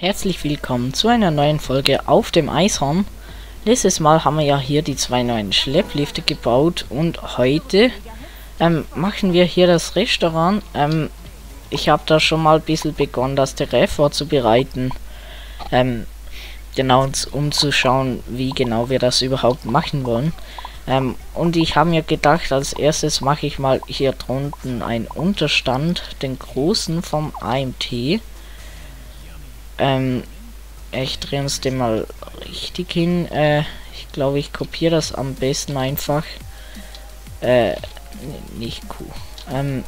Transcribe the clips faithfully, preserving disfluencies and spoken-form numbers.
Herzlich willkommen zu einer neuen Folge auf dem Eishorn. Letztes Mal haben wir ja hier die zwei neuen Schlepplifte gebaut und heute ähm, machen wir hier das Restaurant. Ähm, ich habe da schon mal ein bisschen begonnen, das Terrain vorzubereiten. Ähm, genau, um zu schauen, wie genau wir das überhaupt machen wollen. Ähm, und ich habe mir gedacht, als erstes mache ich mal hier drunten einen Unterstand, den großen vom A M T. Ähm, ich drehe uns den mal richtig hin. Äh, ich glaube, ich kopiere das am besten einfach. Äh, nicht Q. Ähm,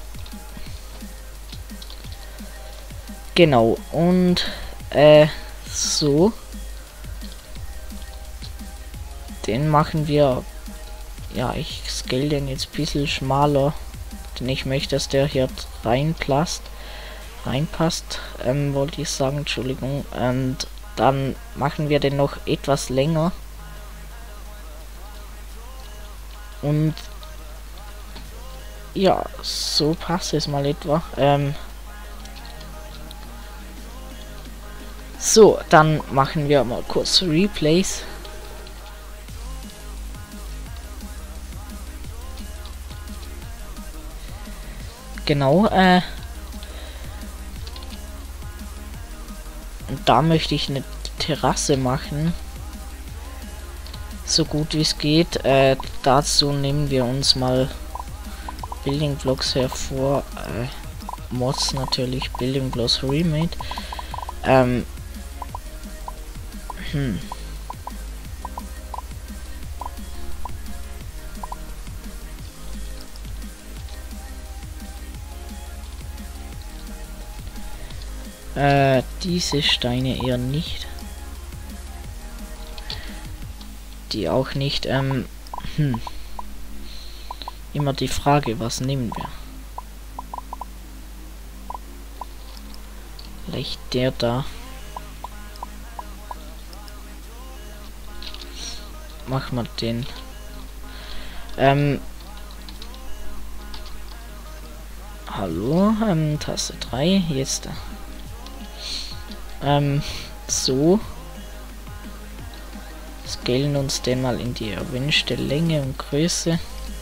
genau, und äh, so. Den machen wir. Ja, ich scale den jetzt ein bisschen schmaler. Denn ich möchte, dass der hier reinpasst. Reinpasst, ähm, wollte ich sagen, Entschuldigung. Und dann machen wir den noch etwas länger. Und ja, so passt es mal etwa. Ähm, so, dann machen wir mal kurz Replays. Genau, äh. Und da möchte ich eine Terrasse machen. So gut wie es geht. Äh, dazu nehmen wir uns mal Building Blocks hervor. Äh, Mods natürlich. Building Blocks Remade. Ähm. Hm. Äh, diese Steine eher nicht. Die auch nicht. Ähm, hm. Immer die Frage, was nehmen wir? Vielleicht der da. Machen wir den. Ähm. Hallo, ähm, Taste drei, jetzt. Ähm, so. Scalen uns den mal in die erwünschte Länge und Größe.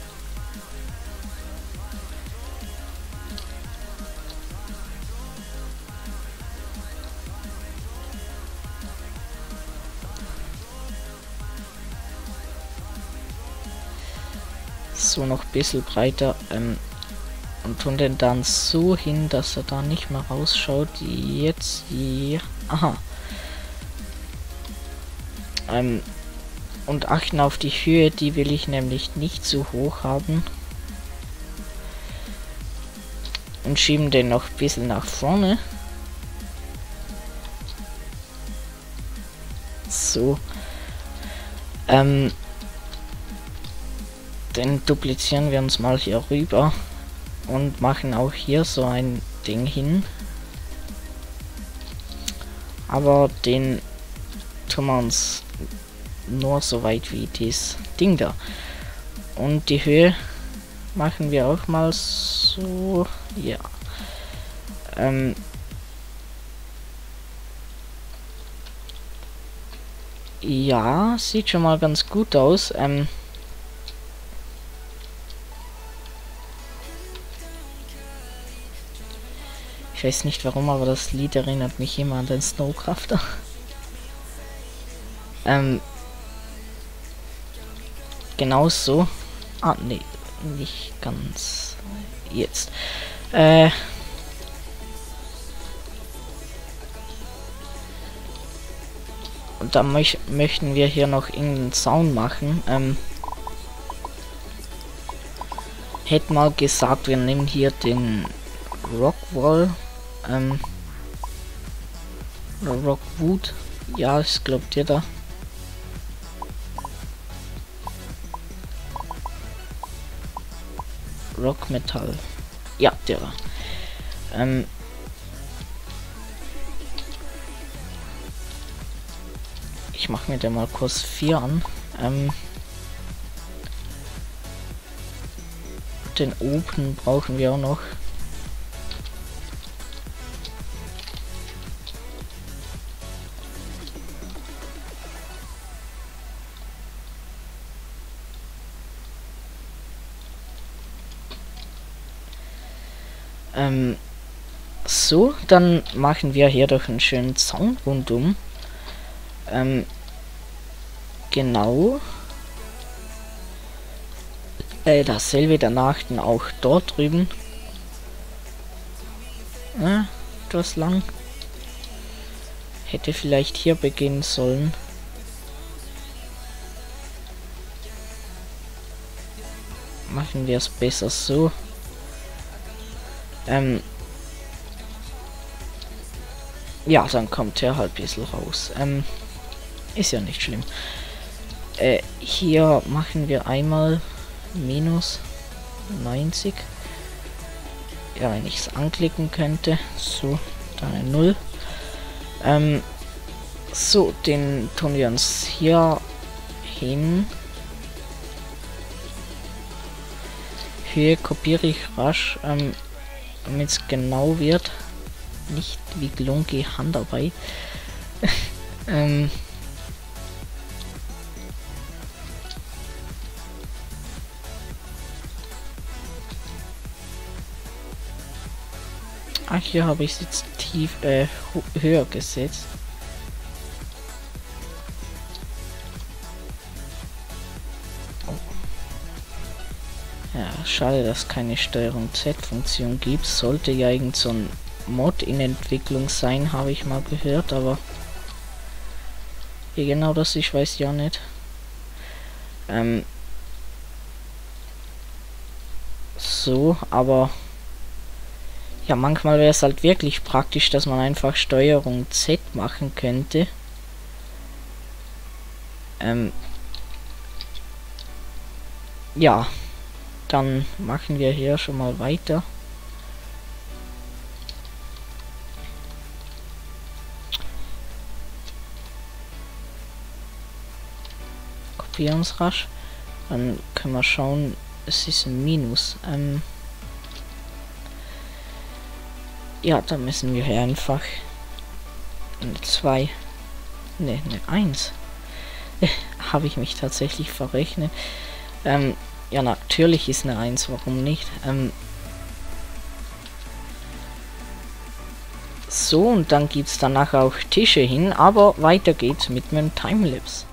So noch ein bisschen breiter. Ähm, und tun den dann so hin, dass er da nicht mehr rausschaut. Jetzt hier. Aha. Ähm, und achten auf die Höhe, die will ich nämlich nicht zu hoch haben. Und schieben den noch ein bisschen nach vorne. So. Ähm, den duplizieren wir uns mal hier rüber. Und machen auch hier so ein Ding hin. Aber den tun wir uns nur so weit wie dieses Ding da. Und die Höhe machen wir auch mal so. Ja. Ähm. Ja, sieht schon mal ganz gut aus. Ähm. Ich weiß nicht warum, aber das Lied erinnert mich immer an den Snowcrafter. ähm. Genau so. Ah, nee, nicht ganz. Jetzt. Äh. Und dann möch möchten wir hier noch irgendeinen Sound machen. Ähm. Hätte mal gesagt, wir nehmen hier den Rockwall. Ähm. Oder Rockwood. Ja, ich glaube dir da. Rock Metal. Ja, der war. Ähm. Ich mache mir den mal kurz vier an. Ähm. Den Open brauchen wir auch noch. Ähm, so, dann machen wir hier doch einen schönen Zaun rundum. Ähm, genau. Äh, dasselbe danach dann auch dort drüben. Äh, etwas lang. Hätte vielleicht hier beginnen sollen. Machen wir es besser so. Ähm, ja, dann kommt er halt ein bisschen raus. Ähm, ist ja nicht schlimm. Äh, hier machen wir einmal minus neunzig. Ja, wenn ich es anklicken könnte. So, dann eine null. Ähm, so, den tun wir uns hier hin. Höhe kopiere ich rasch, ähm, damit es genau wird. Nicht wie Glunky Handarbeit. ähm, Ach, hier habe ich es jetzt tief äh, höher gesetzt. Oh. Ja, schade, dass keine Steuerung Z-Funktion gibt. Sollte ja irgend so ein Mod in Entwicklung sein, habe ich mal gehört, aber wie genau das ist, weiß ich ja nicht. Ähm, so, aber ja, manchmal wäre es halt wirklich praktisch, dass man einfach Steuerung Z machen könnte. Ähm, ja, dann machen wir hier schon mal weiter. Kopieren es rasch. Dann können wir schauen, es ist ein Minus. Ähm, Ja, da müssen wir hier einfach eine zwei, ne, eine eins. Habe ich mich tatsächlich verrechnet. Ähm, ja, natürlich ist eine eins, warum nicht? Ähm, so, und dann gibt es danach auch Tische hin, aber weiter geht's mit meinem Timelapse.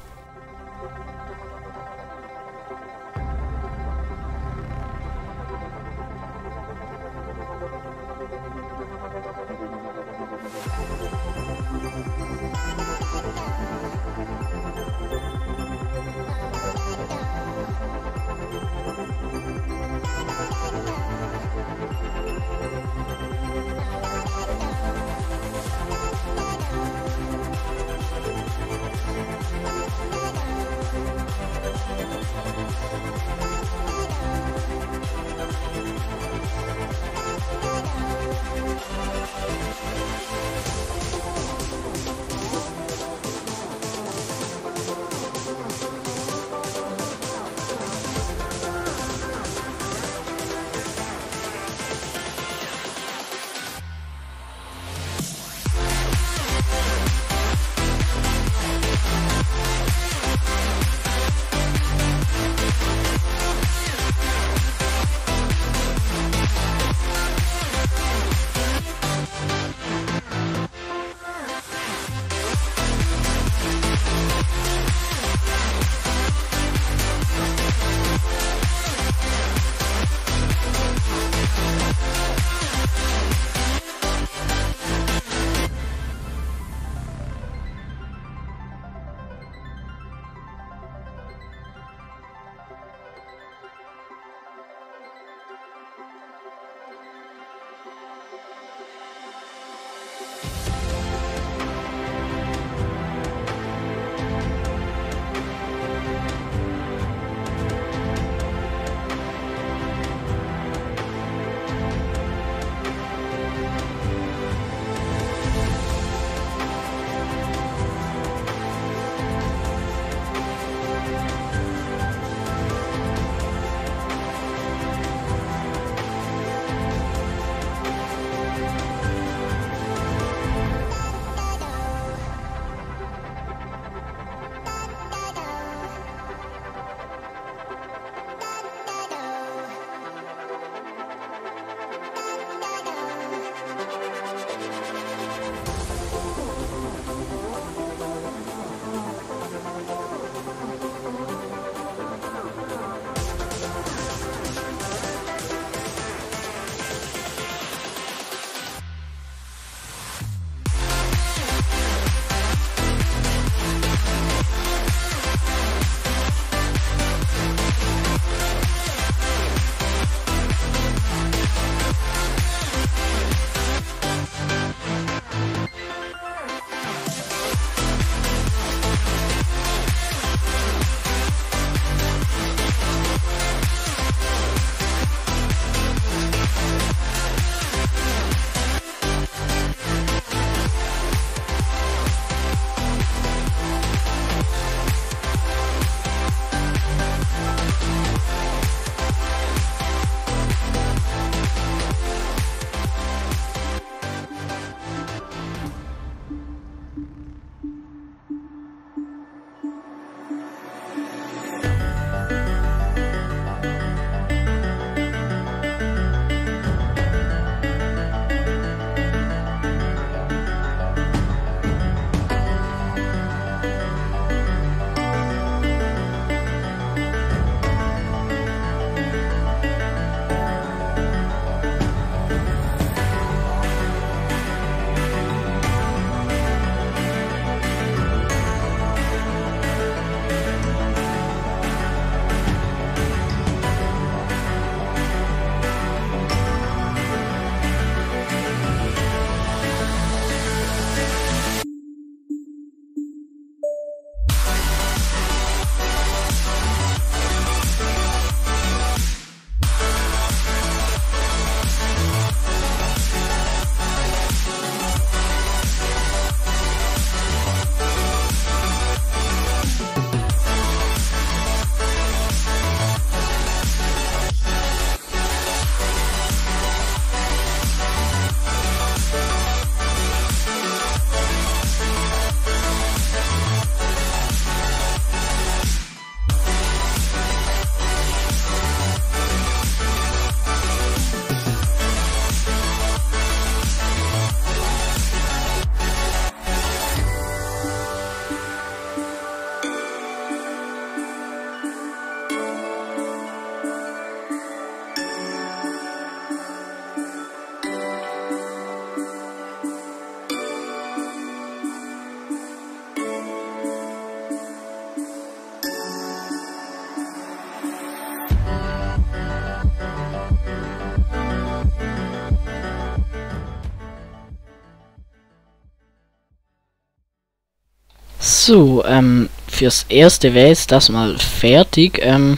So, ähm, fürs Erste wäre jetzt das mal fertig. Ähm,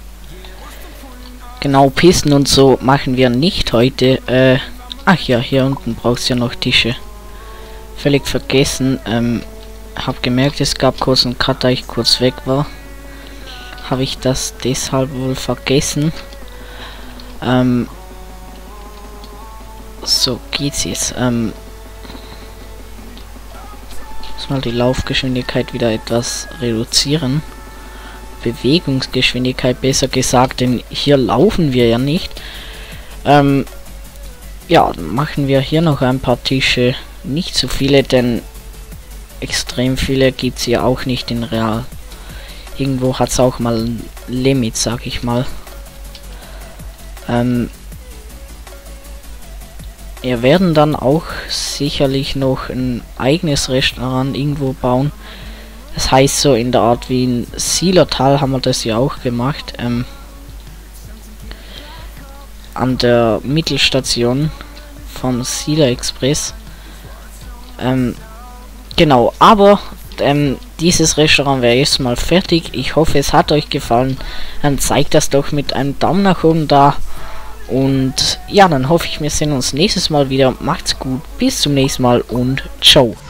genau, Pisten und so machen wir nicht heute. Äh, ach ja, hier unten brauchst du ja noch Tische. Völlig vergessen. Ähm, hab gemerkt, es gab kurz einen Cut, da ich kurz weg war. Habe ich das deshalb wohl vergessen. Ähm, so geht's jetzt. Ähm, muss mal die Laufgeschwindigkeit wieder etwas reduzieren. Bewegungsgeschwindigkeit besser gesagt, denn hier laufen wir ja nicht. Ähm, ja, machen wir hier noch ein paar Tische. Nicht so viele, denn extrem viele gibt es ja auch nicht in Real. Irgendwo hat es auch mal ein Limit, sag ich mal. Ähm, wir werden dann auch sicherlich noch ein eigenes Restaurant irgendwo bauen. Das heißt, so in der Art wie in Sielertal haben wir das ja auch gemacht. Ähm, an der Mittelstation vom Sieler Express. Ähm, genau, aber ähm, dieses Restaurant wäre jetzt mal fertig. Ich hoffe, es hat euch gefallen. Dann zeigt das doch mit einem Daumen nach oben da. Und ja, dann hoffe ich, wir sehen uns nächstes Mal wieder. Macht's gut, bis zum nächsten Mal und ciao.